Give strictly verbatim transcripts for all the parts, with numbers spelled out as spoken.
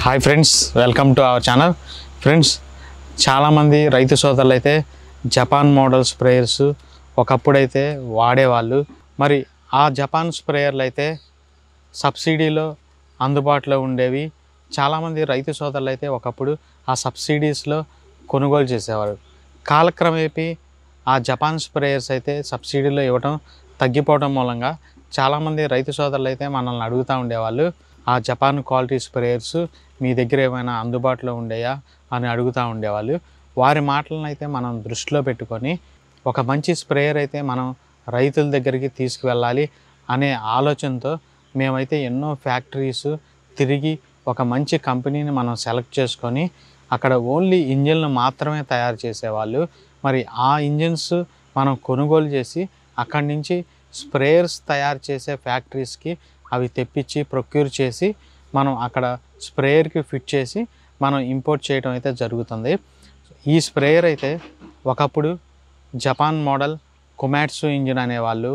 Hi friends, welcome to our channel. Friends, చాలామంది రైతు సోదరులు అయితే జపాన్ మోడల్ స్ప్రేయర్స్ ఒకప్పుడైతే వాడేవాళ్ళు. మరి ఆ జపాన్ స్ప్రేయర్లు అయితే సబ్సిడీలో అందుబాటులో ఉండేవి. చాలామంది రైతు సోదరులు అయితే ఒకప్పుడు ఆ సబ్సిడీస్లో కొనుగోలు చేసేవారు. కాలక్రమేపీ ఆ జపాన్ స్ప్రేయర్స్ అయితే సబ్సిడీలో ఇవ్వడం తగ్గిపోవడం మూలంగా చాలామంది రైతు సోదరులు అయితే మనల్ని అడుగుతూ ఉండేవాళ్ళు, ఆ జపాన్ క్వాలిటీ స్ప్రేయర్స్ మీ దగ్గర ఏమైనా అందుబాటులో ఉండేయా అని అడుగుతూ ఉండేవాళ్ళు. వారి మాటలను అయితే మనం దృష్టిలో పెట్టుకొని ఒక మంచి స్ప్రేయర్ అయితే మనం రైతుల దగ్గరికి తీసుకువెళ్ళాలి అనే ఆలోచనతో మేమైతే ఎన్నో ఫ్యాక్టరీస్ తిరిగి ఒక మంచి కంపెనీని మనం సెలెక్ట్ చేసుకొని అక్కడ ఓన్లీ ఇంజిన్లు మాత్రమే తయారు చేసేవాళ్ళు. మరి ఆ ఇంజిన్స్ మనం కొనుగోలు చేసి అక్కడి నుంచి స్ప్రేయర్స్ తయారు చేసే ఫ్యాక్టరీస్కి అవి తెప్పించి ప్రొక్యూర్ చేసి మనం అక్కడ స్ప్రేయర్కి ఫిట్ చేసి మనం ఇంపోర్ట్ చేయడం అయితే జరుగుతుంది. ఈ స్ప్రేయర్ అయితే ఒకప్పుడు జపాన్ మోడల్ కొమాట్సు ఇంజిన్ అనేవాళ్ళు,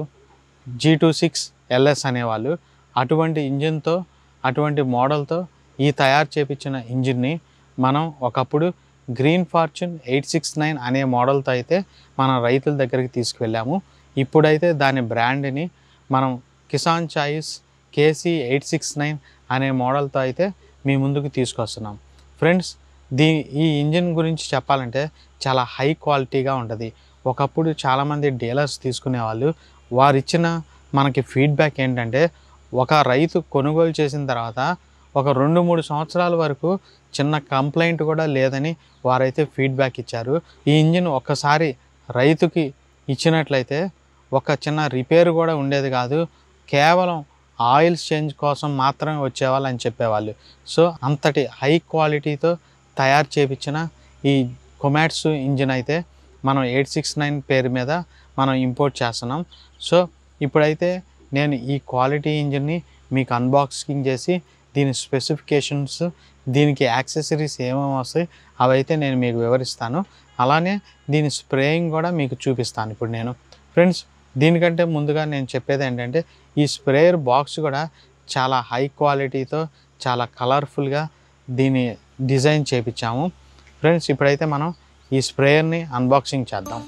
జీ టూ సిక్స్ ఎల్ఎస్ అనేవాళ్ళు. అటువంటి ఇంజిన్తో అటువంటి మోడల్తో ఈ తయారు చేపించిన ఇంజిన్ని మనం ఒకప్పుడు green fortune eight six nine అనే మోడల్తో అయితే మన రైతుల దగ్గరికి తీసుకువెళ్ళాము. ఇప్పుడైతే దాని బ్రాండ్ని మనం Kisan choice KC eight six nine అనే మోడల్తో అయితే మీ ముందుకు తీసుకొస్తున్నాం. ఫ్రెండ్స్, దీ ఈ ఇంజిన్ గురించి చెప్పాలంటే చాలా హై క్వాలిటీగా ఉంటుంది. ఒకప్పుడు చాలామంది డీలర్స్ తీసుకునేవాళ్ళు. వారు ఇచ్చిన మనకి ఫీడ్బ్యాక్ ఏంటంటే, ఒక రైతు కొనుగోలు చేసిన తర్వాత ఒక రెండు మూడు సంవత్సరాల వరకు చిన్న కంప్లైంట్ కూడా లేదని వారైతే ఫీడ్బ్యాక్ ఇచ్చారు. ఈ ఇంజిన్ ఒక్కసారి రైతుకి ఇచ్చినట్లయితే ఒక చిన్న రిపేర్ కూడా ఉండేది కాదు, కేవలం ఆయిల్స్ చేంజ్ కోసం మాత్రమే వచ్చేవాళ్ళు అని చెప్పేవాళ్ళు. సో అంతటి హై క్వాలిటీతో తయారు చేపించిన ఈ కొమాట్సు ఇంజిన్ అయితే మనం ఎయిట్ సిక్స్ నైన్ పేరు మీద మనం ఇంపోర్ట్ చేస్తున్నాం. సో ఇప్పుడైతే నేను ఈ క్వాలిటీ ఇంజిన్ని మీకు అన్బాక్సింగ్ చేసి దీని స్పెసిఫికేషన్స్, దీనికి యాక్సెసరీస్ ఏమేమి వస్తాయి అవైతే నేను మీకు వివరిస్తాను. అలానే దీని స్ప్రేయింగ్ కూడా మీకు చూపిస్తాను ఇప్పుడు నేను. ఫ్రెండ్స్, దీనికంటే ముందుగా నేను చెప్పేది ఏంటంటే, ఈ స్ప్రేయర్ బాక్స్ కూడా చాలా హై క్వాలిటీతో చాలా కలర్ఫుల్గా దీన్ని డిజైన్ చేపించాము. ఫ్రెండ్స్, ఇప్పుడైతే మనం ఈ స్ప్రేయర్ని అన్బాక్సింగ్ చేద్దాం.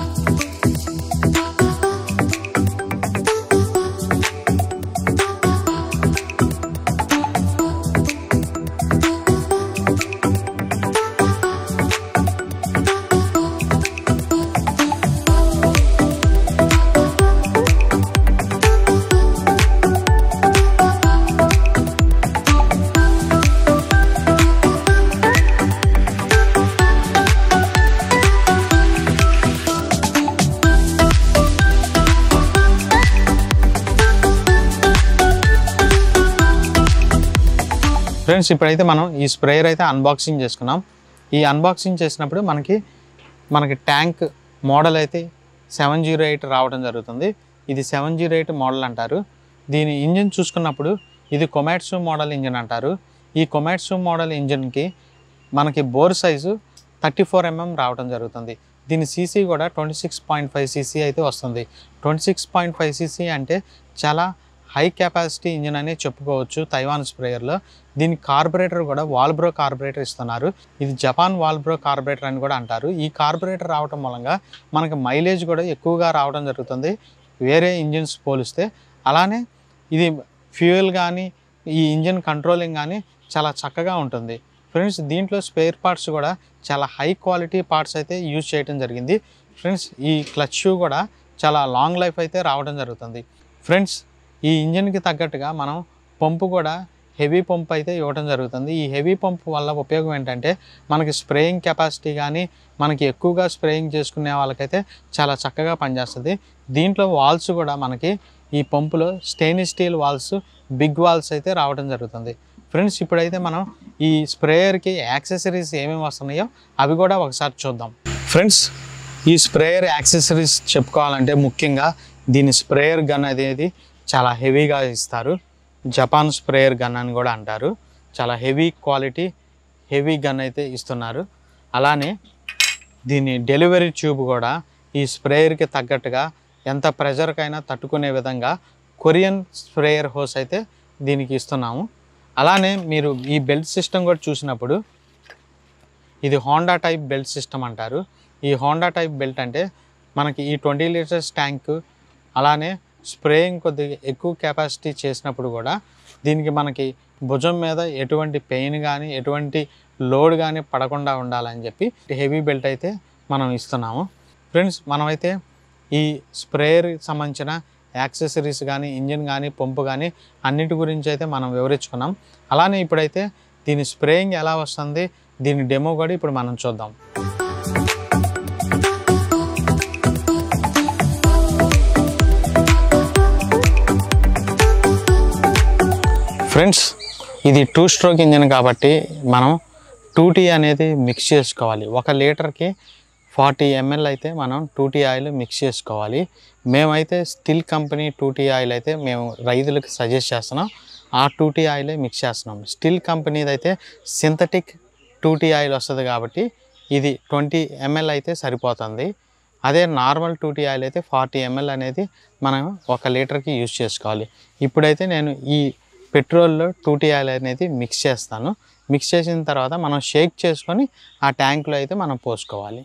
ఫ్రెండ్స్, ఇప్పుడైతే మనం ఈ స్ప్రేయర్ అయితే అన్బాక్సింగ్ చేసుకున్నాం. ఈ అన్బాక్సింగ్ చేసినప్పుడు మనకి మనకి ట్యాంక్ మోడల్ అయితే సెవెన్ జీరో ఎయిట్ రావడం జరుగుతుంది. ఇది సెవెన్ జీరో ఎయిట్ మోడల్ అంటారు. దీని ఇంజిన్ చూసుకున్నప్పుడు ఇది కొమాట్సు మోడల్ ఇంజిన్ అంటారు. ఈ కొమాట్సు మోడల్ ఇంజిన్కి మనకి bore size thirty four mm రావడం జరుగుతుంది. దీని సీసీ కూడా twenty six point five CC అయితే వస్తుంది. Twenty six point five CC అంటే చాలా హై కెపాసిటీ ఇంజిన్ అనే చెప్పుకోవచ్చు తైవాన్ స్ప్రేయర్లో. దీని కార్బొరేటర్ కూడా వాల్బ్రో కార్బొరేటర్ ఇస్తున్నారు. ఇది జపాన్ వాల్బ్రో కార్బొరేటర్ అని కూడా అంటారు. ఈ కార్బొరేటర్ రావడం మూలంగా మనకి మైలేజ్ కూడా ఎక్కువగా రావడం జరుగుతుంది వేరే ఇంజిన్స్ పోలిస్తే. అలానే ఇది ఫ్యూయల్ కానీ ఈ ఇంజిన్ కంట్రోలింగ్ కానీ చాలా చక్కగా ఉంటుంది. ఫ్రెండ్స్, దీంట్లో స్పేర్ పార్ట్స్ కూడా చాలా హై క్వాలిటీ పార్ట్స్ అయితే యూజ్ చేయడం జరిగింది. ఫ్రెండ్స్, ఈ క్లచ్ షూ కూడా చాలా లాంగ్ లైఫ్ అయితే రావడం జరుగుతుంది. ఫ్రెండ్స్, ఈ ఇంజిన్కి తగ్గట్టుగా మనం పంపు కూడా హెవీ పంప్ అయితే ఇవ్వడం జరుగుతుంది. ఈ హెవీ పంప్ వల్ల ఉపయోగం ఏంటంటే, మనకి స్ప్రేయింగ్ కెపాసిటీ కానీ మనకి ఎక్కువగా స్ప్రేయింగ్ చేసుకునే వాళ్ళకైతే చాలా చక్కగా పనిచేస్తుంది. దీంట్లో వాల్స్ కూడా మనకి ఈ పంపులో stainless steel valves, big valves అయితే రావడం జరుగుతుంది. ఫ్రెండ్స్, ఇప్పుడైతే మనం ఈ స్ప్రేయర్కి యాక్సెసరీస్ ఏమేమి వస్తున్నాయో అవి కూడా ఒకసారి చూద్దాం. ఫ్రెండ్స్, ఈ స్ప్రేయర్ యాక్సెసరీస్ చెప్పుకోవాలంటే ముఖ్యంగా దీని స్ప్రేయర్ గన్ అనేది చాలా హెవీగా ఇస్తారు. జపాన్ స్ప్రేయర్ గన్ అని కూడా అంటారు. చాలా హెవీ క్వాలిటీ హెవీ గన్ అయితే ఇస్తున్నారు. అలానే దీని డెలివరీ ట్యూబ్ కూడా ఈ స్ప్రేయర్కి తగ్గట్టుగా ఎంత ప్రెజర్కైనా తట్టుకునే విధంగా కొరియన్ స్ప్రేయర్ హోస్ అయితే దీనికి ఇస్తున్నాము. అలానే మీరు ఈ బెల్ట్ సిస్టమ్ కూడా చూసినప్పుడు ఇది హోండా టైప్ బెల్ట్ సిస్టమ్ అంటారు. ఈ హోండా టైప్ బెల్ట్ అంటే మనకి ఈ ట్వంటీ లీటర్స్ ట్యాంక్ అలానే స్ప్రేయింగ్ కొద్దిగా ఎక్కువ కెపాసిటీ చేసినప్పుడు కూడా దీనికి మనకి భుజం మీద ఎటువంటి పెయిన్ కానీ ఎటువంటి లోడ్ కానీ పడకుండా ఉండాలని చెప్పి హెవీ బెల్ట్ అయితే మనం ఇస్తున్నాము. ఫ్రెండ్స్, మనమైతే ఈ స్ప్రేయర్ సంబంధించిన యాక్సెసరీస్ కానీ ఇంజిన్ కానీ పంపు కానీ అన్నిటి గురించి అయితే మనం వివరించుకున్నాం. అలానే ఇప్పుడైతే దీని స్ప్రేయింగ్ ఎలా వస్తుంది, దీని డెమో కూడా ఇప్పుడు మనం చూద్దాం. ఫ్రెండ్స్, ఇది టూ స్ట్రోక్ ఇంజిన్ కాబట్టి మనం టూ టీ అనేది మిక్స్ చేసుకోవాలి. ఒక లీటర్కి ఫార్టీ ఎంఎల్ అయితే మనం టూ టీ ఆయిల్ మిక్స్ చేసుకోవాలి. మేమైతే Stihl company two T oil అయితే మేము రైతులకు సజెస్ట్ చేస్తున్నాం. ఆ టూ టీ ఆయిలే మిక్స్ చేస్తున్నాం. స్టిల్ కంపెనీది అయితే సింథటిక్ టూ టీ ఆయిల్ వస్తుంది కాబట్టి ఇది ట్వంటీ ఎంఎల్ అయితే సరిపోతుంది. అదే నార్మల్ టూ టీ ఆయిల్ అయితే ఫార్టీ ఎంఎల్ అనేది మనం ఒక లీటర్కి యూజ్ చేసుకోవాలి. ఇప్పుడైతే నేను ఈ పెట్రోల్లో టూ టీ ఆయిల్ అనేది మిక్స్ చేస్తాను. మిక్స్ చేసిన తర్వాత మనం షేక్ చేసుకొని ఆ ట్యాంక్లో అయితే మనం పోసుకోవాలి.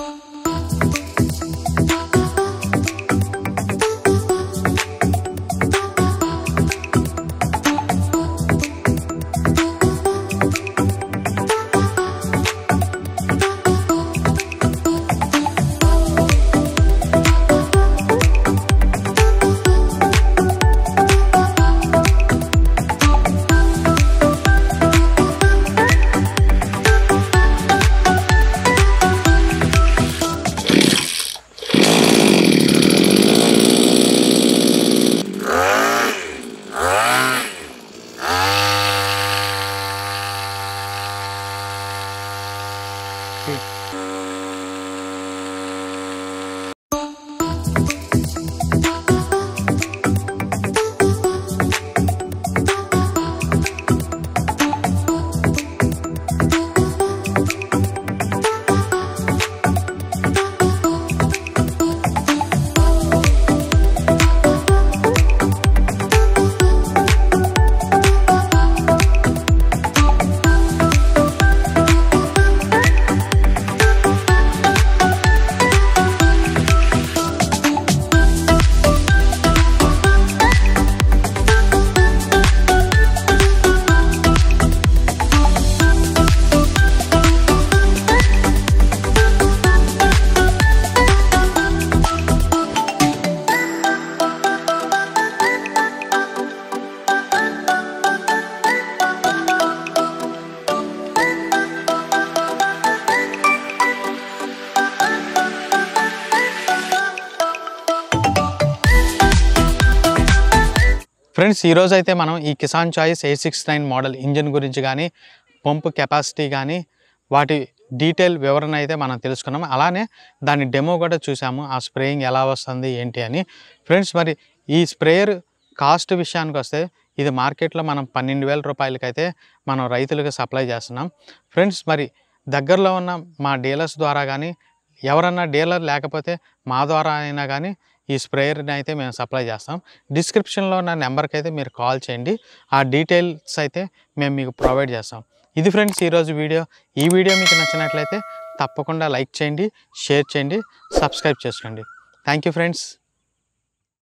ఫ్రెండ్స్, ఈరోజు అయితే మనం ఈ Kisan choice eight six nine model engine గురించి కానీ పంపు కెపాసిటీ కానీ వాటి డీటెయిల్ వివరణ అయితే మనం తెలుసుకున్నాము. అలానే దాని డెమో కూడా చూసాము, ఆ స్ప్రేయింగ్ ఎలా వస్తుంది ఏంటి అని. ఫ్రెండ్స్, మరి ఈ స్ప్రేయర్ కాస్ట్ విషయానికి వస్తే ఇది మార్కెట్లో మనం పన్నెండు వేల రూపాయలకైతే మనం రైతులకు సప్లై చేస్తున్నాం. ఫ్రెండ్స్, మరి దగ్గరలో ఉన్న మా డీలర్స్ ద్వారా కానీ ఎవరన్నా డీలర్ లేకపోతే మా ద్వారా అయినా కానీ ఈ స్ప్రేయర్ని అయితే మేము సప్లై చేస్తాం. డిస్క్రిప్షన్లో ఉన్న నెంబర్కి అయితే మీరు కాల్ చేయండి, ఆ డీటెయిల్స్ అయితే మేము మీకు ప్రొవైడ్ చేస్తాం. ఇది ఫ్రెండ్స్ ఈరోజు వీడియో. ఈ వీడియో మీకు నచ్చినట్లయితే తప్పకుండా లైక్ చేయండి, షేర్ చేయండి, సబ్స్క్రైబ్ చేసుకోండి. Thank you friends.